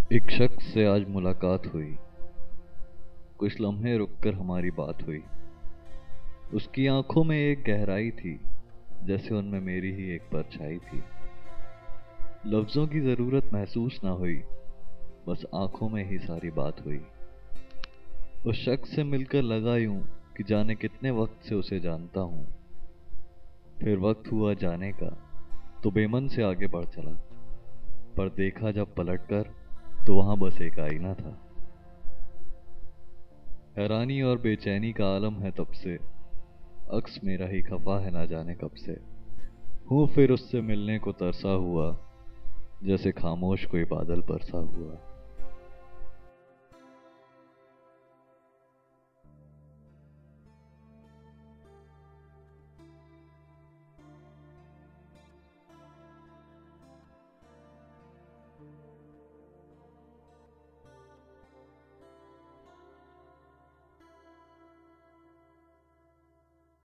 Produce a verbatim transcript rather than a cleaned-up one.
एक शख्स से आज मुलाकात हुई। कुछ लम्हे रुककर हमारी बात हुई। उसकी आंखों में एक गहराई थी, जैसे उनमें मेरी ही एक परछाई थी। लफ्जों की जरूरत महसूस ना हुई, बस आंखों में ही सारी बात हुई। उस शख्स से मिलकर लगा यूं कि जाने कितने वक्त से उसे जानता हूं। फिर वक्त हुआ जाने का, तो बेमन से आगे बढ़ चला, पर देखा जब पलटकर तो वहां बस एक आईना था। हैरानी और बेचैनी का आलम है तब से, अक्स मेरा ही खफा है ना जाने कब से। हूँ फिर उससे मिलने को तरसा हुआ, जैसे खामोश कोई बादल बरसा हुआ।